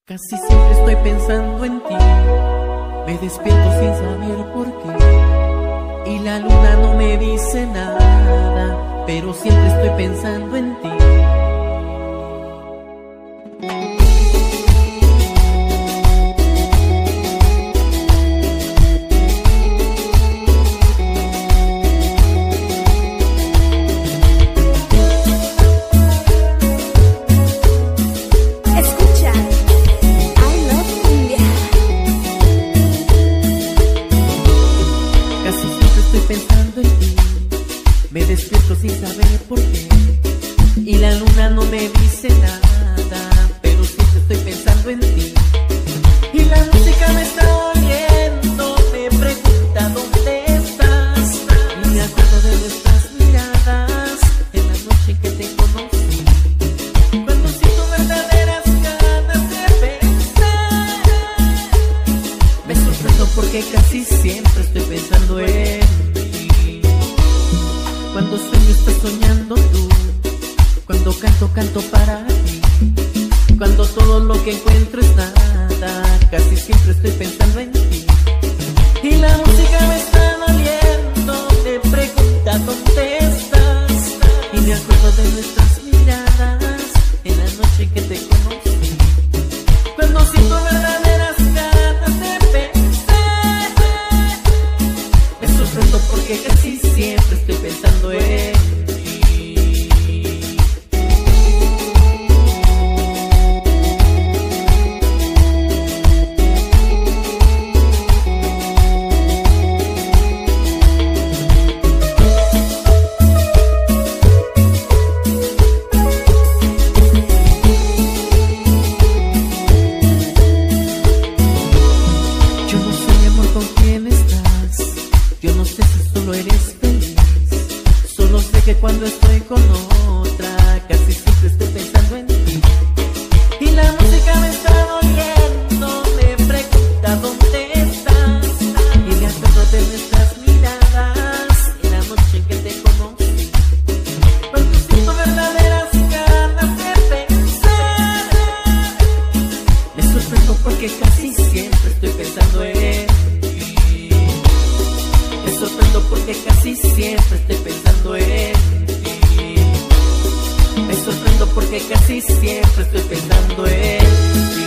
Casi siempre estoy pensando en ti, me despierto sin saber por qué, y la luna no me dice nada, pero siempre estoy pensando en ti. Pensando en ti, me despierto sin saber por qué, y la luna no me dice nada, pero siempre estoy pensando en ti. Y la música me está oyendo, me pregunta dónde estás, y me acuerdo de nuestras miradas en la noche que te conocí, cuando siento verdaderas ganas de pensar. Me sorprendo porque casi siempre estoy pensando en ti. Cuando sueño estás soñando tú, cuando canto, canto para ti, cuando todo lo que encuentro es nada, casi siempre estoy pensando en ti. Y la música me está doliendo, me pregunta dónde estás, y me acuerdo de nuestras miradas en la noche que te conocí, cuando siento verdaderas ganas de pensar. Me sorprendo porque casi siempre estoy pensando en ti. Yo no sé, mi amor, con quién estás, yo no sé si solo eres feliz. Solo sé que cuando estoy con otra, casi siempre estoy pensando en ti. Y la música me está doliendo, me pregunta dónde estás, y me acuerdo de nuestras miradas en la noche que te conocí, cuando siento verdaderas ganas de pensar. Me sorprendo porque casi siempre estoy pensando en ti. Me sorprendo porque casi siempre estoy pensando en ti. Me sorprendo porque casi siempre estoy pensando en ti.